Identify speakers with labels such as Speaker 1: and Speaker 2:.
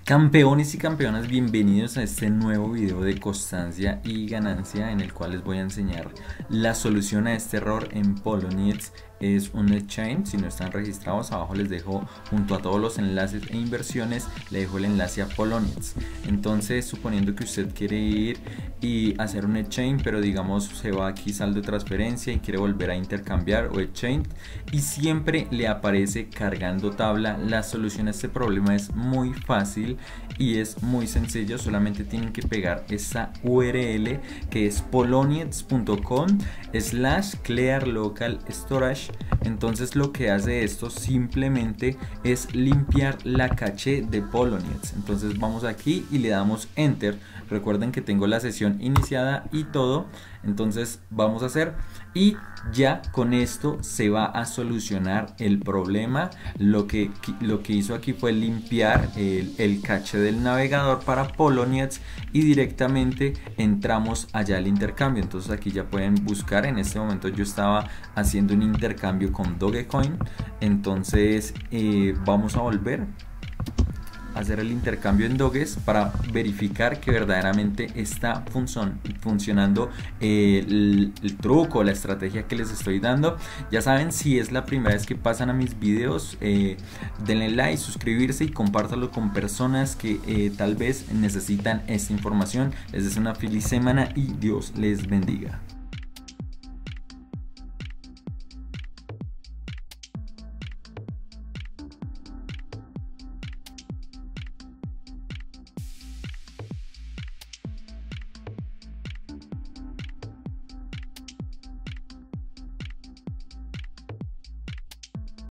Speaker 1: Campeones y campeonas, bienvenidos a este nuevo video de constancia y ganancia en el cual les voy a enseñar la solución a este error en Poloniex. Es un exchange. Si no están registrados, abajo les dejo junto a todos los enlaces e inversiones, le dejo el enlace a Poloniex. Entonces, suponiendo que usted quiere ir y hacer un exchange, pero digamos se va aquí saldo de transferencia y quiere volver a intercambiar o exchange y siempre le aparece cargando tabla, la solución a este problema es muy fácil y es muy sencillo. Solamente tienen que pegar esa URL que es poloniex.com/clearlocalstorage. Entonces lo que hace esto simplemente es limpiar la caché de Poloniex. Entonces vamos aquí y le damos enter. Recuerden que tengo la sesión iniciada y todo. Entonces vamos a hacer, y ya con esto se va a solucionar el problema. Lo que hizo aquí fue limpiar el caché del navegador para Poloniex y directamente entramos allá al intercambio. Entonces aquí ya pueden buscar. En este momento yo estaba haciendo un intercambio con Dogecoin. Entonces vamos a volver a hacer el intercambio en Doges para verificar que verdaderamente está funcionando el truco, la estrategia que les estoy dando. Ya saben, si es la primera vez que pasan a mis videos, denle like, suscribirse y compártanlo con personas que tal vez necesitan esta información. Les deseo una feliz semana y Dios les bendiga.